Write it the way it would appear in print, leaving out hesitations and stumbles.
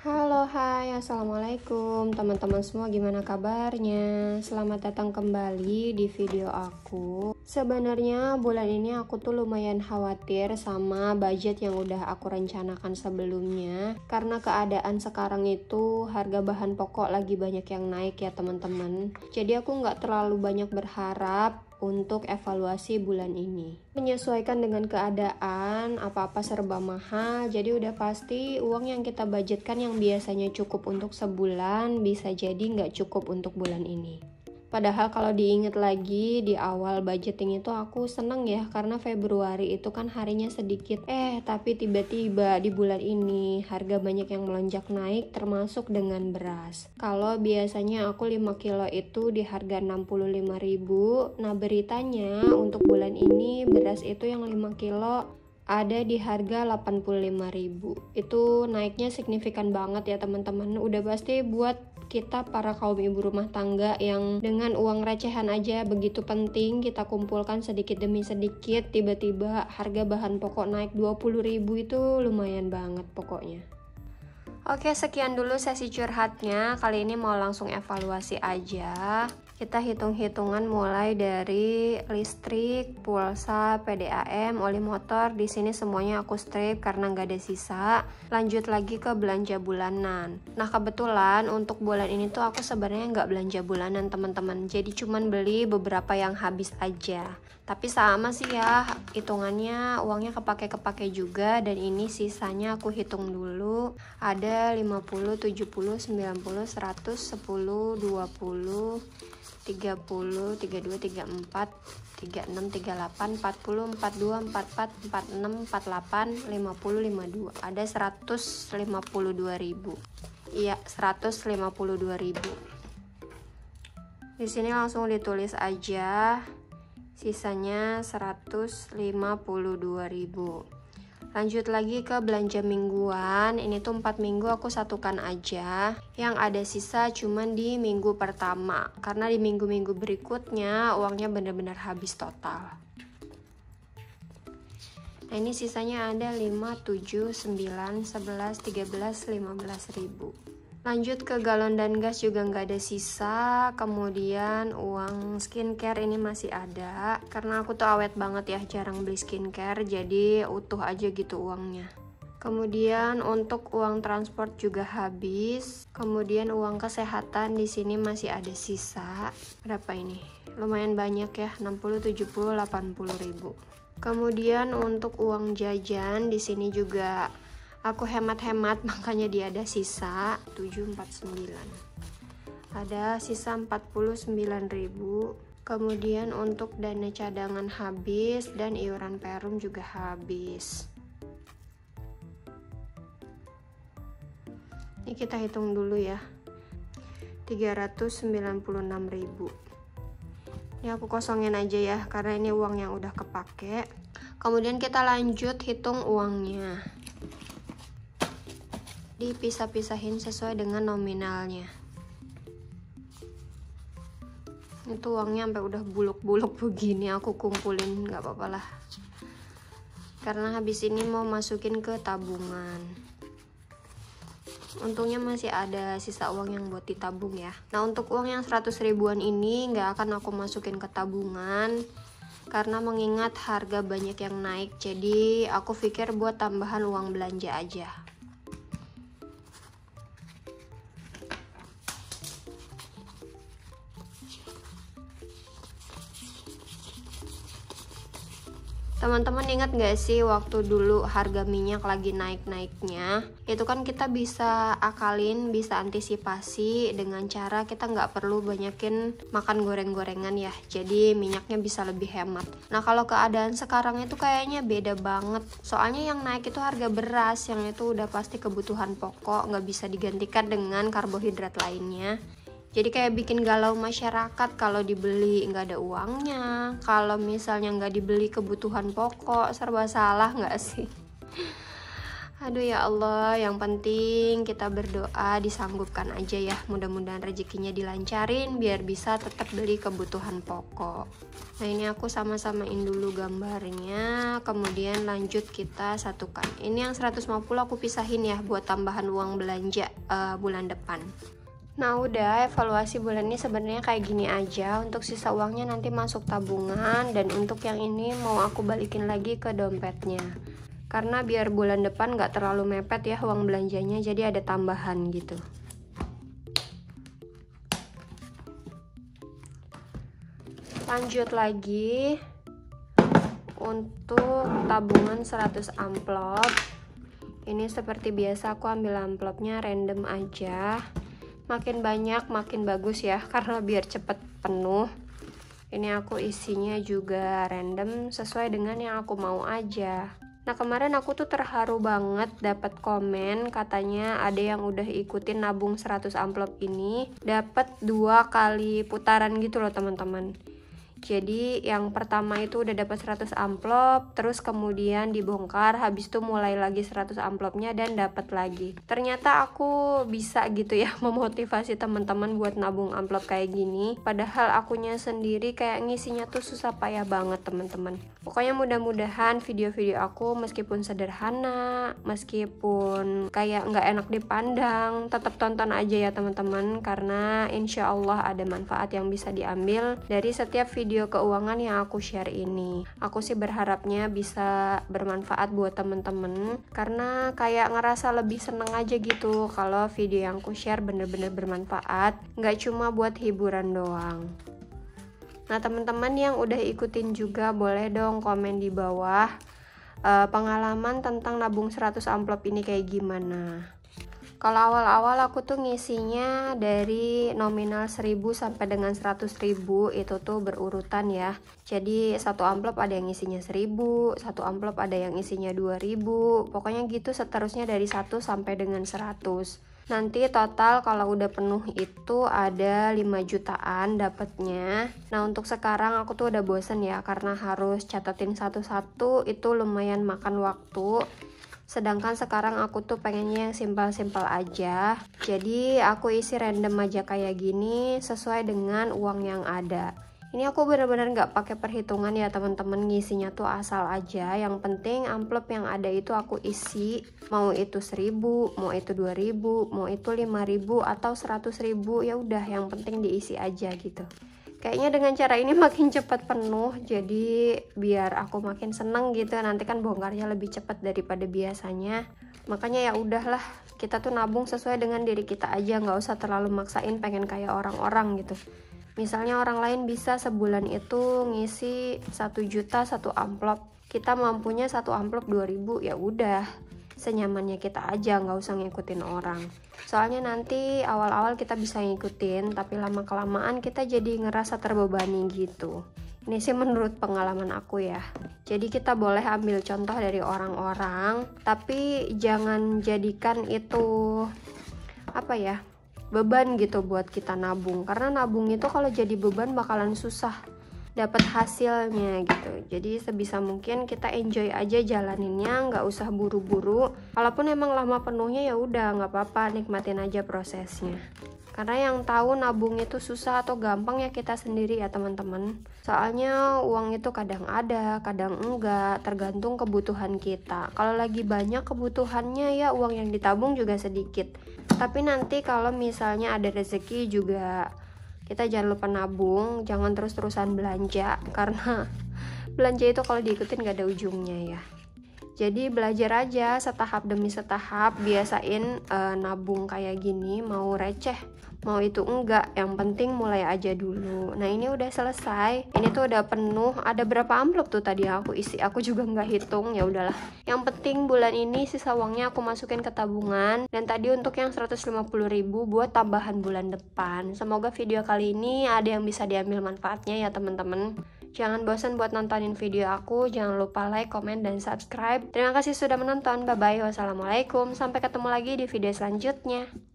Halo, hai, assalamualaikum teman-teman semua, gimana kabarnya? Selamat datang kembali di video aku. Sebenarnya bulan ini aku tuh lumayan khawatir sama budget yang udah aku rencanakan sebelumnya, karena keadaan sekarang itu harga bahan pokok lagi banyak yang naik ya teman-teman. Jadi aku nggak terlalu banyak berharap untuk evaluasi bulan ini. Menyesuaikan dengan keadaan, apa-apa serba mahal, jadi udah pasti uang yang kita budgetkan yang biasanya cukup untuk sebulan bisa jadi nggak cukup untuk bulan ini. Padahal kalau diingat lagi di awal budgeting itu aku seneng ya, karena Februari itu kan harinya sedikit, tapi tiba-tiba di bulan ini harga banyak yang melonjak naik, termasuk dengan beras. Kalau biasanya aku 5 kilo itu di harga 65.000, nah beritanya untuk bulan ini beras itu yang 5 kilo ada di harga 85.000. Itu naiknya signifikan banget ya teman-teman. Udah pasti buat kita para kaum ibu rumah tangga yang dengan uang recehan aja begitu penting kita kumpulkan sedikit demi sedikit, tiba-tiba harga bahan pokok naik 20.000 itu lumayan banget pokoknya. Oke, sekian dulu sesi curhatnya. Kali ini mau langsung evaluasi aja. Kita hitung-hitungan mulai dari listrik, pulsa, PDAM, oli motor. Di sini semuanya aku strip karena nggak ada sisa. Lanjut lagi ke belanja bulanan. Nah, kebetulan untuk bulan ini tuh aku sebenarnya nggak belanja bulanan teman-teman. Jadi cuman beli beberapa yang habis aja. Tapi sama sih ya, hitungannya uangnya kepake-kepake juga, dan ini sisanya aku hitung dulu. Ada 50, 70, 90, 100, 10, 20, 30, 32, 34, 36, 38, 40, 42, 44, 46, 48, 50, 52. Ada 152.000. Iya, 152.000. Di sini langsung ditulis aja. Sisanya 152.000. Lanjut lagi ke belanja mingguan. Ini tuh 4 minggu aku satukan aja. Yang ada sisa cuman di minggu pertama, karena di minggu-minggu berikutnya uangnya benar-benar habis total. Nah, ini sisanya ada 5, 7, 9, 11, 13, 15.000. Lanjut ke galon dan gas juga nggak ada sisa. Kemudian uang skincare ini masih ada, karena aku tuh awet banget ya, jarang beli skincare, jadi utuh aja gitu uangnya. Kemudian untuk uang transport juga habis. Kemudian uang kesehatan di sini masih ada sisa. Berapa ini? Lumayan banyak ya, 60, 70, 80.000. Kemudian untuk uang jajan di sini juga aku hemat-hemat, makanya dia ada sisa 749. Ada sisa 49.000. Kemudian untuk dana cadangan habis dan iuran perum juga habis. Ini kita hitung dulu ya. 396.000. Ini aku kosongin aja ya, karena ini uang yang udah kepake. Kemudian kita lanjut hitung uangnya. Dipisah-pisahin sesuai dengan nominalnya. Itu uangnya sampai udah buluk-buluk begini aku kumpulin, nggak apa-apa lah, karena habis ini mau masukin ke tabungan. Untungnya masih ada sisa uang yang buat ditabung ya. Nah, untuk uang yang 100 ribuan ini nggak akan aku masukin ke tabungan, karena mengingat harga banyak yang naik, jadi aku pikir buat tambahan uang belanja aja. Teman-teman ingat gak sih waktu dulu harga minyak lagi naik-naiknya? Itu kan kita bisa akalin, bisa antisipasi dengan cara kita nggak perlu banyakin makan goreng-gorengan ya. Jadi minyaknya bisa lebih hemat. Nah, kalau keadaan sekarang itu kayaknya beda banget. Soalnya yang naik itu harga beras, yang itu udah pasti kebutuhan pokok, nggak bisa digantikan dengan karbohidrat lainnya. Jadi kayak bikin galau masyarakat, kalau dibeli nggak ada uangnya, kalau misalnya nggak dibeli kebutuhan pokok, serba salah nggak sih? Aduh ya Allah, yang penting kita berdoa disanggupkan aja ya. Mudah-mudahan rezekinya dilancarin biar bisa tetap beli kebutuhan pokok. Nah ini aku sama-samain dulu gambarnya, kemudian lanjut kita satukan. Ini yang 150 aku pisahin ya buat tambahan uang belanja bulan depan. Nah udah, evaluasi bulan ini sebenarnya kayak gini aja. Untuk sisa uangnya nanti masuk tabungan, dan untuk yang ini mau aku balikin lagi ke dompetnya. Karena biar bulan depan gak terlalu mepet ya uang belanjanya, jadi ada tambahan gitu. Lanjut lagi untuk tabungan 100 amplop. Ini seperti biasa aku ambil amplopnya random aja. Makin banyak makin bagus ya, karena biar cepet penuh. Ini aku isinya juga random sesuai dengan yang aku mau aja. Nah kemarin aku tuh terharu banget dapat komen katanya ada yang udah ikutin nabung 100 amplop ini dapat 2 kali putaran gitu loh teman-teman. Jadi yang pertama itu udah dapat 100 amplop, terus kemudian dibongkar, habis itu mulai lagi 100 amplopnya dan dapat lagi. Ternyata aku bisa gitu ya memotivasi teman-teman buat nabung amplop kayak gini. Padahal akunya sendiri kayak ngisinya tuh susah payah banget teman-teman. Pokoknya mudah-mudahan video-video aku meskipun sederhana, meskipun kayak nggak enak dipandang, tetap tonton aja ya teman-teman, karena insya Allah ada manfaat yang bisa diambil dari setiap video keuangan yang aku share ini. Aku sih berharapnya bisa bermanfaat buat temen-temen, karena kayak ngerasa lebih seneng aja gitu kalau video yang aku share bener-bener bermanfaat, nggak cuma buat hiburan doang. Nah teman-teman yang udah ikutin juga boleh dong komen di bawah pengalaman tentang nabung 100 amplop ini kayak gimana. Kalau awal-awal aku tuh ngisinya dari nominal 1000 sampai dengan 100.000 itu tuh berurutan ya. Jadi satu amplop ada yang isinya 1000, satu amplop ada yang isinya 2000. Pokoknya gitu seterusnya dari 1 sampai dengan 100. Nanti total kalau udah penuh itu ada 5 jutaan dapatnya. Nah untuk sekarang aku tuh udah bosen ya, karena harus catatin satu-satu, itu lumayan makan waktu. Sedangkan sekarang aku tuh pengennya yang simpel-simpel aja. Jadi aku isi random aja kayak gini sesuai dengan uang yang ada. Ini aku bener-bener gak pakai perhitungan ya teman-teman, ngisinya tuh asal aja. Yang penting amplop yang ada itu aku isi, mau itu 1000, mau itu 2000, mau itu 5000 atau 100.000, ya udah yang penting diisi aja gitu. Kayaknya dengan cara ini makin cepat penuh, jadi biar aku makin seneng gitu. Nanti kan bongkarnya lebih cepat daripada biasanya. Makanya ya udahlah, kita tuh nabung sesuai dengan diri kita aja, nggak usah terlalu maksain pengen kayak orang-orang gitu. Misalnya orang lain bisa sebulan itu ngisi 1 juta 1 amplop, kita mampunya 1 amplop 2000, ya udah senyamannya kita aja, nggak usah ngikutin orang. Soalnya nanti awal-awal kita bisa ngikutin, tapi lama-kelamaan kita jadi ngerasa terbebani gitu. Ini sih menurut pengalaman aku ya. Jadi kita boleh ambil contoh dari orang-orang, tapi jangan jadikan itu apa ya, beban gitu buat kita nabung. Karena nabung itu kalau jadi beban bakalan susah dapat hasilnya gitu. Jadi sebisa mungkin kita enjoy aja jalaninnya, nggak usah buru-buru. Kalaupun emang lama penuhnya ya udah nggak apa-apa, nikmatin aja prosesnya. Karena yang tahu nabung itu susah atau gampang ya kita sendiri ya teman-teman. Soalnya uang itu kadang ada, kadang enggak, tergantung kebutuhan kita. Kalau lagi banyak kebutuhannya ya uang yang ditabung juga sedikit. Tapi nanti kalau misalnya ada rezeki juga kita jangan lupa nabung, jangan terus-terusan belanja, karena belanja itu kalau diikutin gak ada ujungnya ya. Jadi belajar aja setahap demi setahap, biasain nabung kayak gini, mau receh, mau itu enggak, yang penting mulai aja dulu. Nah ini udah selesai, ini tuh udah penuh. Ada berapa amplop tuh tadi yang aku isi, aku juga nggak hitung, ya udahlah. Yang penting bulan ini sisa uangnya aku masukin ke tabungan, dan tadi untuk yang 150.000 buat tambahan bulan depan. Semoga video kali ini ada yang bisa diambil manfaatnya ya teman-teman. Jangan bosan buat nontonin video aku, jangan lupa like, komen, dan subscribe. Terima kasih sudah menonton, bye-bye, wassalamualaikum, sampai ketemu lagi di video selanjutnya.